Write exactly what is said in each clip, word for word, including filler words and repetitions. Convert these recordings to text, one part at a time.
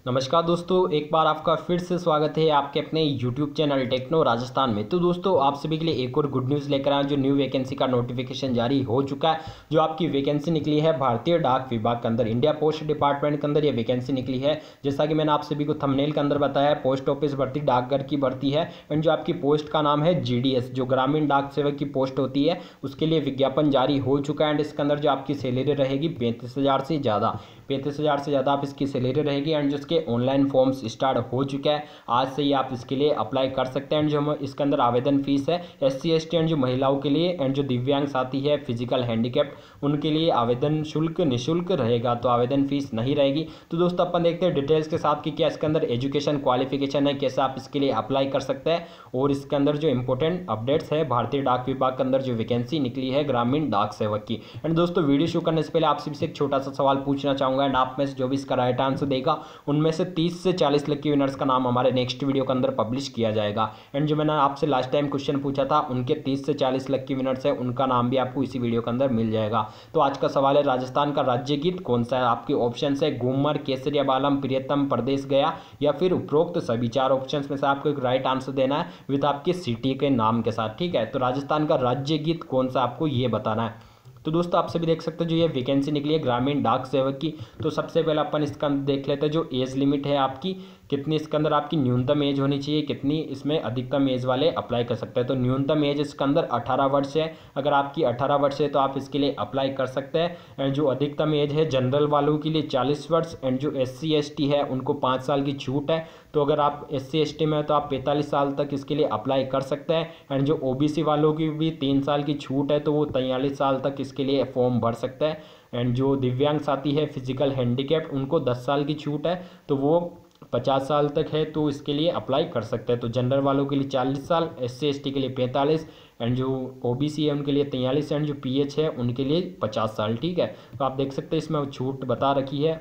नमस्कार दोस्तों, एक बार आपका फिर से स्वागत है आपके अपने यूट्यूब चैनल टेक्नो राजस्थान में। तो दोस्तों, आप सभी के लिए एक और गुड न्यूज़ लेकर आए, जो न्यू वैकेंसी का नोटिफिकेशन जारी हो चुका है। जो आपकी वैकेंसी निकली है भारतीय डाक विभाग के अंदर, इंडिया पोस्ट डिपार्टमेंट के अंदर ये वैकेंसी निकली है। जैसा कि मैंने आप सभी को थंबनेल के अंदर बताया है, पोस्ट ऑफिस भर्ती डाकघर की भर्ती है। एंड जो आपकी पोस्ट का नाम है जी डी एस, जो ग्रामीण डाक सेवक की पोस्ट होती है, उसके लिए विज्ञापन जारी हो चुका है। एंड इसके अंदर जो आपकी सैलरी रहेगी पैंतीस हज़ार से ज़्यादा पैंतीस हज़ार से ज़्यादा आप इसकी सैलरी रहेगी। एंड जो इसके ऑनलाइन फॉर्म्स स्टार्ट हो चुका है, आज से ही आप इसके लिए अप्लाई कर सकते हैं। एंड जो हम इसके अंदर आवेदन फीस है S C S T and जो महिलाओं के लिए, एंड जो दिव्यांग साथी है, फिजिकल हैंडीकैप्ड, उनके लिए आवेदन शुल्क निःशुल्क रहेगा, तो आवेदन फीस नहीं रहेगी। तो दोस्तों, अपन देखते हैं डिटेल्स के साथ कि क्या इसके अंदर एजुकेशन क्वालिफिकेशन है, कैसे आप इसके लिए अप्लाई कर सकते हैं, और इसके अंदर जो इंपॉर्टेंट अपडेट्स है भारतीय डाक विभाग के अंदर जो वैकेंसी निकली है ग्रामीण डाक सेवक की। एंड दोस्तों, वीडियो शुरू करने से पहले आप सभी से एक छोटा सा सवाल पूछना चाहूंगा। एंड आप में से जो भी इसका राइट आंसर देगा, उनमें से तीस से चालीस लकी विनर्स का नाम हमारे नेक्स्ट वीडियो के अंदर पब्लिश किया जाएगा। एंड जो मैंने आपसे लास्ट टाइम क्वेश्चन पूछा था, उनके तीस से चालीस लकी विनर्स है, उनका नाम भी आपको इसी वीडियो के अंदर मिल जाएगा। तो आज का सवाल है, राजस्थान का राज्य गीत कौन सा है? आपके ऑप्शन है घूमर, केसरिया बालम, प्रियतम, प्रदेश गया, या फिर उपरोक्त सभी। चार ऑप्शन में से आपको एक राइट आंसर देना है विद आपके सिटी के नाम के साथ। ठीक है, तो राजस्थान का राज्य गीत कौन सा, आपको ये बताना है। तो दोस्तों, आप सभी देख सकते हो जो ये वैकेंसी निकली है ग्रामीण डाक सेवक की। तो सबसे पहले अपन इसका देख लेते हैं जो एज लिमिट है आपकी, कितनी इसके अंदर आपकी न्यूनतम एज होनी चाहिए, कितनी इसमें अधिकतम एज वाले अप्लाई कर सकते हैं। तो न्यूनतम एज इसके अंदर अठारह वर्ष है। अगर आपकी अठारह वर्ष है तो आप इसके लिए अप्लाई कर सकते हैं। एंड जो अधिकतम एज है जनरल वालों के लिए चालीस वर्ष। एंड जो एस सी एस टी है उनको पाँच साल की छूट है। तो अगर आप एस सी एस टी में है तो आप पैंतालीस साल तक इसके लिए अप्लाई कर सकते हैं। एंड जो ओ बी सी वालों की भी तीन साल की छूट है, तो वो तैंतालीस साल तक इसके लिए फॉर्म भर सकते हैं। एंड जो दिव्यांग साथी है, फिजिकल हैंडीकैप्ड, उनको दस साल की छूट है, तो वो पचास साल तक है, तो इसके लिए अप्लाई कर सकते हैं। तो जनरल वालों के लिए चालीस साल, एस सी एस टी के लिए पैंतालीस, एंड जो ओ बी सी है उनके लिए तैंतालीस, एंड जो पी एच है उनके लिए पचास साल। ठीक है, तो आप देख सकते हैं इसमें छूट बता रखी है।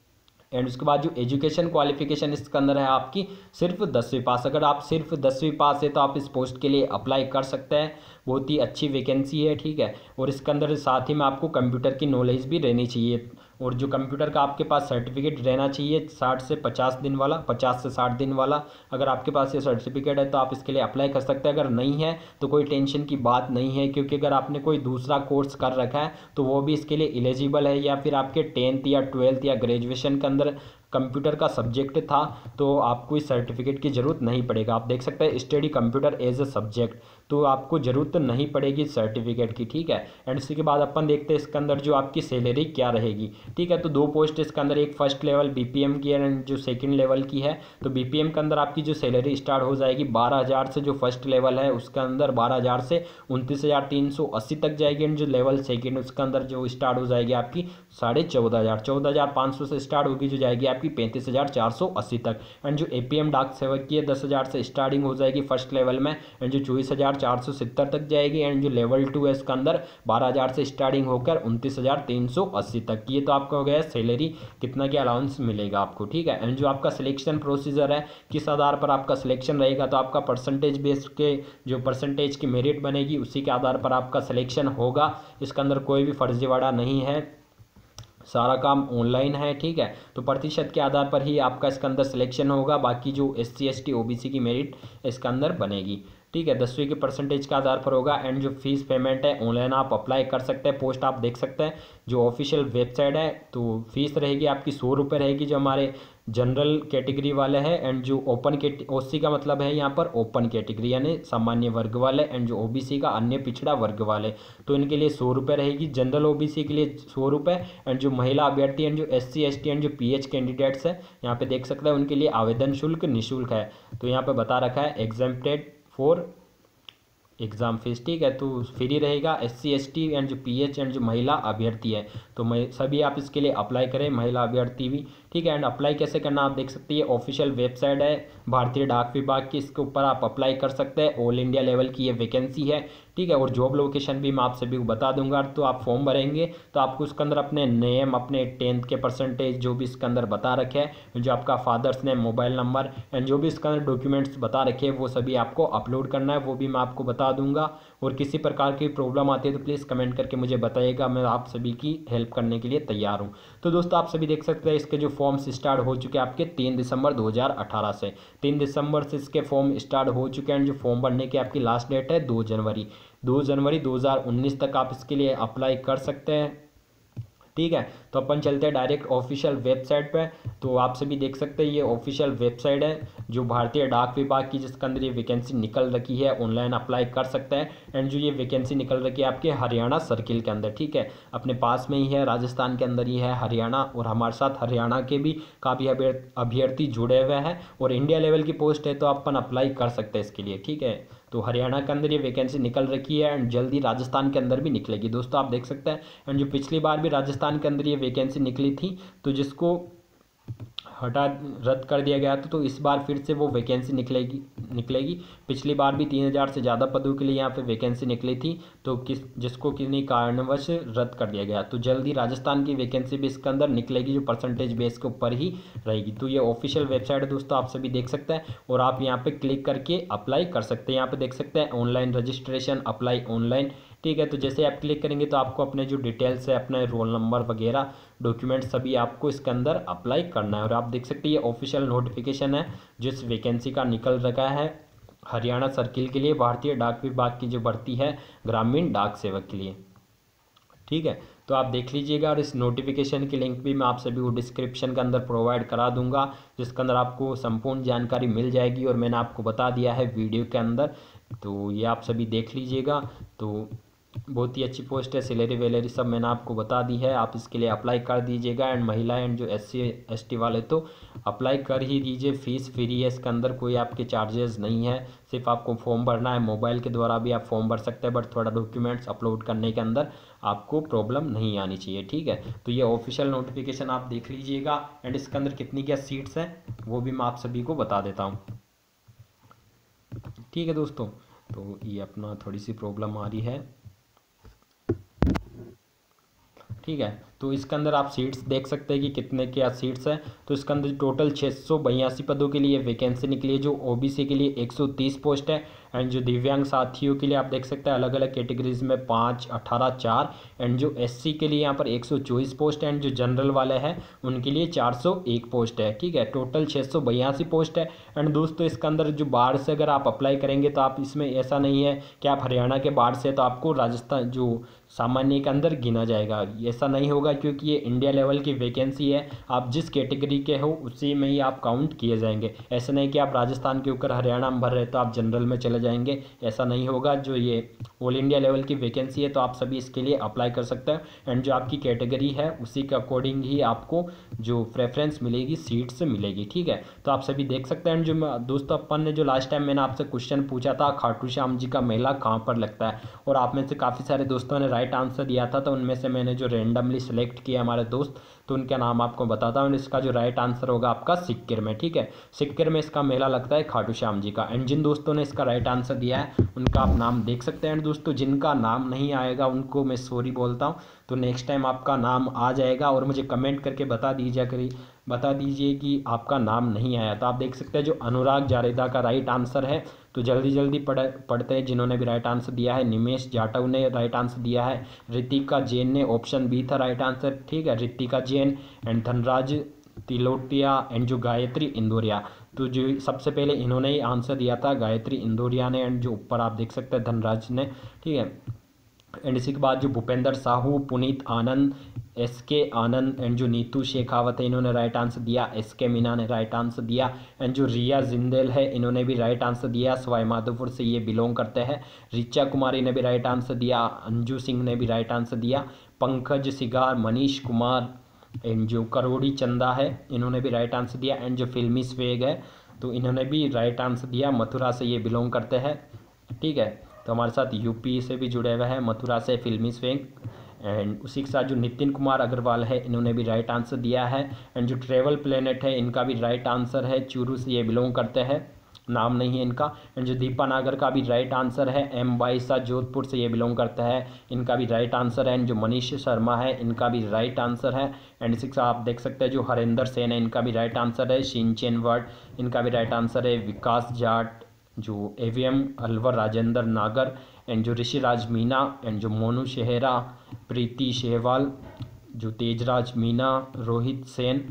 एंड उसके बाद जो एजुकेशन क्वालिफिकेशन इसके अंदर है आपकी सिर्फ दसवीं पास। अगर आप सिर्फ दसवीं पास है तो आप इस पोस्ट के लिए अप्लाई कर सकते हैं। बहुत ही अच्छी वैकेंसी है। ठीक है, और इसके अंदर साथ ही में आपको कंप्यूटर की नॉलेज भी रहनी चाहिए, और जो कंप्यूटर का आपके पास सर्टिफिकेट रहना चाहिए साठ से पचास दिन वाला, पचास से साठ दिन वाला। अगर आपके पास ये सर्टिफिकेट है तो आप इसके लिए अप्लाई कर सकते हैं। अगर नहीं है तो कोई टेंशन की बात नहीं है, क्योंकि अगर आपने कोई दूसरा कोर्स कर रखा है तो वो भी इसके लिए एलिजिबल है, या फिर आपके टेंथ या ट्वेल्थ या ग्रेजुएशन के अंदर कंप्यूटर का सब्जेक्ट था तो आपको इस सर्टिफिकेट की ज़रूरत नहीं पड़ेगा। आप देख सकते हैं study computer as a subject, तो आपको ज़रूरत नहीं पड़ेगी सर्टिफिकेट की। ठीक है, एंड इसके बाद अपन देखते हैं इसके अंदर जो आपकी सैलरी क्या रहेगी। ठीक है, तो दो पोस्ट इसके अंदर, एक first level B P M की है एंड जो सेकंड लेवल की है। तो बी पी एम के अंदर आपकी जो सैलरी स्टार्ट हो जाएगी बारह हज़ार से, जो फर्स्ट लेवल है उसके अंदर बारह हज़ार से उनतीस हज़ार तीन सौ अस्सी तक जाएगी। एंड जो लेवल सेकेंड उसके अंदर जो स्टार्ट हो जाएगी आपकी साढ़े चौदह हज़ार चौदह हज़ार पाँच सौ से स्टार्ट होगी, जो जाएगी आपकी पैंतीस हज़ार चार सौ अस्सी तक। एंड जो ए पी एम डाक सेवक की है दस हज़ार से स्टार्टिंग हो जाएगी फर्स्ट लेवल में, एंड जो चौबीस हज़ार चार सौ सत्तर तक जाएगी। एंड जो लेवल टू है इसके अंदर बारह हज़ार से स्टार्टिंग होकर उनतीस हज़ार तीन सौ अस्सी तक। ये तो आपका हो गया सैलरी, कितना क्या अलाउंस मिलेगा आपको। ठीक है, एंड जो आपका सिलेक्शन प्रोसीजर है, किस आधार पर आपका सिलेक्शन रहेगा, तो आपका परसेंटेज बेस्ड के जो परसेंटेज की मेरिट बनेगी उसी के आधार पर आपका सिलेक्शन होगा। इसके अंदर कोई भी फर्जीवाड़ा नहीं है, सारा काम ऑनलाइन है। ठीक है, तो प्रतिशत के आधार पर ही आपका इसके अंदर सिलेक्शन होगा। बाकी जो S C S T O B C की मेरिट इसके अंदर बनेगी। ठीक है, दसवीं के परसेंटेज के आधार पर होगा। एंड जो फीस पेमेंट है ऑनलाइन आप अप्लाई कर सकते हैं। पोस्ट आप देख सकते हैं जो ऑफिशियल वेबसाइट है, तो फीस रहेगी आपकी सौ रुपये रहेगी जो हमारे जनरल कैटेगरी वाले हैं। एंड जो ओपन कैट ओ सी का मतलब है यहाँ पर ओपन कैटेगरी यानी सामान्य वर्ग वाले, एंड जो ओ बी सी का अन्य पिछड़ा वर्ग वाले, तो इनके लिए सौ रुपये रहेगी। जनरल ओ बी सी के लिए सौ रुपये। एंड जो महिला अभ्यर्थी एंड जो S C S T and जो पी एच कैंडिडेट्स है यहाँ पे देख सकते हैं, उनके लिए आवेदन शुल्क निःशुल्क है। तो यहाँ पे बता रखा है एग्जेम्प्टेड फॉर एग्ज़ाम फीस। ठीक है, तो फ्री रहेगा। S C S T and जो पी एच एंड जो महिला अभ्यर्थी है, तो मैं सभी आप इसके लिए अप्लाई करें, महिला अभ्यर्थी भी। ठीक है, एंड अप्लाई कैसे करना आप देख सकते हैं, ऑफिशियल वेबसाइट है भारतीय डाक विभाग की, इसके ऊपर आप अप्लाई कर सकते हैं। ऑल इंडिया लेवल की ये वैकेंसी है। ठीक है, और जॉब लोकेशन भी मैं आप सभी को बता दूंगा। तो आप फॉर्म भरेंगे तो आपको उसके अंदर अपने नेम, अपने टेंथ के परसेंटेज जो भी इसके अंदर बता रखे हैं, जो आपका father's name, mobile number, and जो भी इसके अंदर डॉक्यूमेंट्स बता रखे हैं वो सभी आपको अपलोड करना है। वो भी मैं आपको बता दूंगा। और किसी प्रकार की प्रॉब्लम आती है तो प्लीज़ कमेंट करके मुझे बताइएगा, मैं आप सभी की हेल्प करने के लिए तैयार हूँ। तो दोस्तों आप सभी देख सकते हैं इसके जो फॉर्म्स स्टार्ट हो चुके हैं आपके तीन दिसंबर दो हज़ार अठारह से तीन दिसंबर से इसके फॉर्म स्टार्ट हो चुके हैं। जो फॉर्म भरने की आपकी लास्ट डेट है दो जनवरी दो जनवरी दो हज़ार उन्नीस तक आप इसके लिए अप्लाई कर सकते हैं। ठीक है, तो अपन चलते हैं डायरेक्ट ऑफिशियल वेबसाइट पे। तो आप सभी देख सकते हैं ये ऑफिशियल वेबसाइट है जो भारतीय डाक विभाग की, जिसके अंदर ये वैकेंसी निकल रखी है। ऑनलाइन अप्लाई कर सकते हैं। एंड जो ये वैकेंसी निकल रखी है आपके हरियाणा सर्किल के अंदर, ठीक है, अपने पास में ही है, राजस्थान के अंदर ही है हरियाणा। और हमारे साथ हरियाणा के भी काफ़ी अभ्यर्थी जुड़े हुए हैं और इंडिया लेवल की पोस्ट है तो अपन अप्लाई कर सकते हैं इसके लिए। ठीक है, तो हरियाणा के अंदर ये वैकेंसी निकल रखी है एंड जल्दी राजस्थान के अंदर भी निकलेगी। दोस्तों आप देख सकते हैं एंड जो पिछली बार भी राजस्थान के अंदर ये वैकेंसी निकली थी तो जिसको हटा रद्द कर दिया गया था, तो इस बार फिर से वो वैकेंसी निकलेगी निकलेगी पिछली बार भी तीन हज़ार से ज़्यादा पदों के लिए यहाँ पे वैकेंसी निकली थी तो किस जिसको किन्हीं कारणवश रद्द कर दिया गया। तो जल्दी राजस्थान की वैकेंसी भी इसके अंदर निकलेगी जो परसेंटेज बेस के ऊपर ही रहेगी। तो ये ऑफिशियल वेबसाइट है दोस्तों, आप सभी देख सकते हैं और आप यहाँ पे क्लिक करके अप्लाई कर सकते हैं। यहाँ पे देख सकते हैं ऑनलाइन रजिस्ट्रेशन, अप्लाई ऑनलाइन। ठीक है, तो जैसे आप क्लिक करेंगे तो आपको अपने जो डिटेल्स है, अपने रोल नंबर वगैरह डॉक्यूमेंट्स सभी आपको इसके अंदर अप्लाई करना है। और आप देख सकते हैं ये ऑफिशियल नोटिफिकेशन है जिस वैकेंसी का निकल रखा है हरियाणा सर्किल के लिए, भारतीय डाक विभाग की जो भर्ती है ग्रामीण डाक सेवक के लिए। ठीक है, तो आप देख लीजिएगा और इस नोटिफिकेशन की लिंक भी मैं आप सभी को डिस्क्रिप्शन के अंदर प्रोवाइड करा दूंगा, जिसके अंदर आपको संपूर्ण जानकारी मिल जाएगी और मैंने आपको बता दिया है वीडियो के अंदर। तो ये आप सभी देख लीजिएगा। तो बहुत ही अच्छी पोस्ट है, सैलरी वैलरी सब मैंने आपको बता दी है, आप इसके लिए अप्लाई कर दीजिएगा। एंड महिला एंड जो एस सी एस टी वाले तो अप्लाई कर ही दीजिए, फीस फ्री है, इसके अंदर कोई आपके चार्जेस नहीं है, सिर्फ आपको फॉर्म भरना है। मोबाइल के द्वारा भी आप फॉर्म भर सकते हैं, बट थोड़ा डॉक्यूमेंट्स अपलोड करने के अंदर आपको प्रॉब्लम नहीं आनी चाहिए। ठीक है, तो ये ऑफिशियल नोटिफिकेशन आप देख लीजिएगा एंड इसके अंदर कितनी क्या सीट्स हैं वो भी मैं आप सभी को बता देता हूँ। ठीक है दोस्तों, तो ये अपना थोड़ी सी प्रॉब्लम आ रही है। ठीक है, तो इसके अंदर आप सीट्स देख सकते हैं कि कितने क्या सीट्स हैं। तो इसके अंदर टोटल छः सौ बयासी पदों के लिए वैकेंसी निकली है, जो ओबीसी के लिए एक सौ तीस पोस्ट है एंड जो दिव्यांग साथियों के लिए आप देख सकते हैं अलग अलग कैटेगरीज में पाँच, अठारह, चार एंड जो एससी के लिए यहाँ पर एक सौ चौबीस पोस्ट है एंड जो जनरल वाले हैं उनके लिए चार सौ एक पोस्ट है। ठीक है, टोटल छः सौ बयासी पोस्ट है। एंड दोस्तों इसके अंदर जो बाहर से अगर आप अप्लाई करेंगे तो आप इसमें ऐसा नहीं है कि आप हरियाणा के बाहर से तो आपको राजस्थान जो सामान्य के अंदर गिना जाएगा, ऐसा नहीं होगा क्योंकि ये इंडिया लेवल की वैकेंसी है। आप जिस कैटेगरी के हो उसी में ही आप काउंट किए जाएंगे। ऐसा नहीं कि आप राजस्थान के ऊपर हरियाणा में भर रहे तो आप जनरल में चले जाएंगे, ऐसा नहीं होगा। जो ये ऑल इंडिया लेवल की वैकेंसी है तो आप सभी इसके लिए अप्लाई कर सकते हैं एंड जो आपकी कैटेगरी है उसी के अकॉर्डिंग ही आपको जो प्रेफरेंस मिलेगी, सीट्स मिलेगी। ठीक है, तो आप सभी देख सकते हैं। जो दोस्तों अपन ने जो लास्ट टाइम मैंने आपसे क्वेश्चन पूछा था खाटू श्याम जी का मेला कहाँ पर लगता है, और आप में से काफ़ी सारे दोस्तों ने राइट आंसर दिया था, तो उनमें से मैंने जो रेंडमली सेलेक्ट किया हमारे दोस्त तो उनका नाम आपको बताता हूँ। इसका जो राइट आंसर होगा आपका सिक्किर में। ठीक है, सिक्किर में इसका मेला लगता है खाटू श्याम जी का। एंड जिन दोस्तों ने इसका राइट आंसर दिया है उनका आप नाम देख सकते हैं। एंड दोस्तों जिनका नाम नहीं आएगा उनको मैं सॉरी बोलता हूँ, तो नेक्स्ट टाइम आपका नाम आ जाएगा और मुझे कमेंट करके बता दीजिए करिए बता दीजिए कि आपका नाम नहीं आया। तो आप देख सकते हैं जो अनुराग जारेदा का राइट आंसर है, तो जल्दी जल्दी पढ़ पढ़ते हैं जिन्होंने भी राइट आंसर दिया है। निमेश जाटव ने राइट आंसर दिया है, रितिका जैन ने, ऑप्शन बी था राइट आंसर। ठीक है, रितिका जैन एंड धनराज तिलोटिया एंड जो गायत्री इंदौरिया, तो जो सबसे पहले इन्होंने ही आंसर दिया था गायत्री इंदौरिया ने, एंड जो ऊपर आप देख सकते हैं धनराज ने। ठीक है, एंड इसी के बाद जो Bhupendra Sahu, Punit Anand, S K Anand and जो नीतू शेखावत है इन्होंने राइट आंसर दिया। एस के मीना ने राइट आंसर दिया एंड जो रिया जिंदेल है इन्होंने भी राइट आंसर दिया, सवाई माधोपुर से ये बिलोंग करते हैं। रिचा कुमारी ने भी राइट आंसर दिया, अंजू सिंह ने भी राइट आंसर दिया, पंकज सिगार, मनीष कुमार एंड जो करोड़ी चंदा है इन्होंने भी राइट आंसर दिया। एंड जो फिल्मी स्वेग है तो इन्होंने भी राइट आंसर दिया, मथुरा से ये बिलोंग करते हैं। ठीक है, तो हमारे साथ यूपी से भी जुड़े हुए हैं, मथुरा से फिल्मी स्वेग। एंड उसी के साथ जो नितिन कुमार अग्रवाल है इन्होंने भी राइट आंसर दिया है। एंड जो ट्रेवल प्लेनेट है इनका भी राइट आंसर है, चूरू से ये बिलोंग करते हैं, नाम नहीं है इनका। एंड जो दीपा नागर का भी राइट आंसर है, एम बाईसा जोधपुर से ये बिलोंग करता है, इनका भी राइट आंसर है। एंड जो मनीष शर्मा है इनका भी राइट आंसर है। एंड इसी के साथ आप देख सकते हैं जो हरेंद्र सेन है इनका भी राइट आंसर है, शिनचेन वर्ड इनका भी राइट आंसर है, विकास जाट, जो एवीएम अलवर राजेंद्र नागर एंड जो ऋषिराज मीना एंड जो मोनू शेहरा, प्रीति शेहवाल, जो तेजराज मीना, रोहित सेन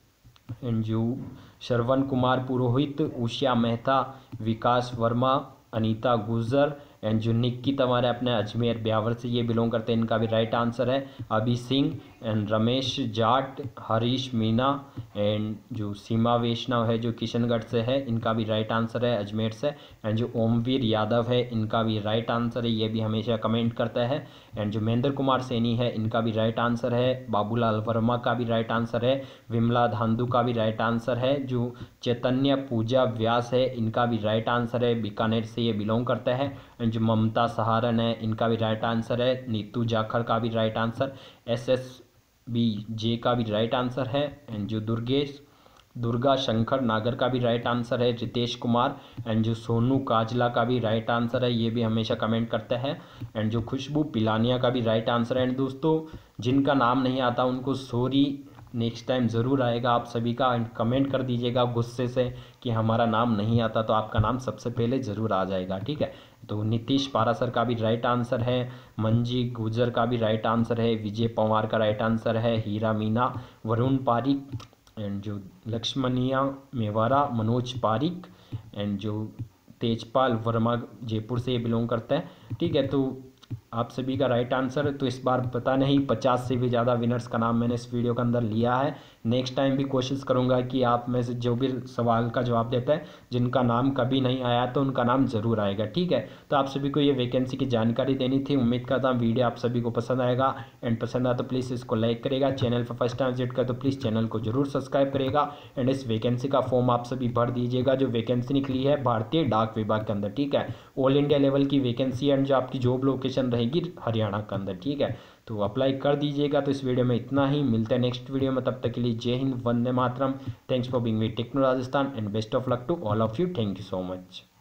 एंड जो श्रवण कुमार पुरोहित, उषा मेहता, विकास वर्मा, अनीता गुजर एंड जो निक्की हमारे अपने अजमेर ब्यावर से ये बिलोंग करते हैं, इनका भी राइट आंसर है। अभी सिंह एंड रमेश जाट, हरीश मीना एंड जो सीमा वैष्णव है जो किशनगढ़ से है, इनका भी राइट आंसर है अजमेर से। एंड जो ओमवीर यादव है, इनका भी राइट आंसर है, ये भी हमेशा कमेंट करता है। एंड जो महेंद्र कुमार सैनी है, इनका भी राइट आंसर है। बाबूलाल वर्मा का भी राइट आंसर है। विमला धांधु का भी राइट आंसर है। जो चैतन्य पूजा व्यास है, इनका भी राइट आंसर है, बीकानेर से ये बिलोंग करता है। एंड जो ममता सहारन है, इनका भी राइट आंसर है। नीतू जाखड़ का भी right answer. S S B J का भी राइट आंसर है। एंड जो दुर्गेश दुर्गा शंकर नागर का भी राइट आंसर है। रितेश कुमार एंड जो सोनू काजला का भी राइट आंसर है, ये भी हमेशा कमेंट करते हैं। एंड जो खुशबू पिलानिया का भी राइट आंसर है। एंड दोस्तों जिनका नाम नहीं आता उनको सॉरी, नेक्स्ट टाइम ज़रूर आएगा आप सभी का। एंड कमेंट कर दीजिएगा गुस्से से कि हमारा नाम नहीं आता, तो आपका नाम सबसे पहले ज़रूर आ जाएगा, ठीक है। तो नीतीश पारासर का भी राइट आंसर है। मंजी गुजर का भी राइट आंसर है। विजय पवार का राइट आंसर है। हीरा मीना, वरुण पारिक एंड जो लक्ष्मणिया मेवाड़ा, मनोज पारिक एंड जो तेजपाल वर्मा जयपुर से ये बिलोंग करता है, ठीक है। तो आप सभी का राइट आंसर। तो इस बार पता नहीं पचास से भी ज़्यादा विनर्स का नाम मैंने इस वीडियो के अंदर लिया है। नेक्स्ट टाइम भी कोशिश करूंगा कि आप में से जो भी सवाल का जवाब देता है, जिनका नाम कभी नहीं आया तो उनका नाम ज़रूर आएगा, ठीक है। तो आप सभी को ये वैकेंसी की जानकारी देनी थी। उम्मीद करता हूँ वीडियो आप सभी को पसंद आएगा। एंड पसंद आया तो प्लीज़ इसको लाइक करेगा। चैनल पर फर्स्ट टाइम विजिट कर तो प्लीज़ चैनल को जरूर सब्सक्राइब करेगा। एंड इस वैकेंसी का फॉर्म आप सभी भर दीजिएगा, जो वैकेंसी निकली है भारतीय डाक विभाग के अंदर, ठीक है। ऑल इंडिया लेवल की वैकेंसी एंड जो आपकी जॉब लोकेशन रहेगी हरियाणा के अंदर, ठीक है। तो अप्लाई कर दीजिएगा। तो इस वीडियो में इतना ही, मिलते हैं नेक्स्ट वीडियो में, तब तक के लिए जय हिंद, वंदे मातरम। Thanks for being with techno Rajasthan and best of luck to all of you. Thank you so much.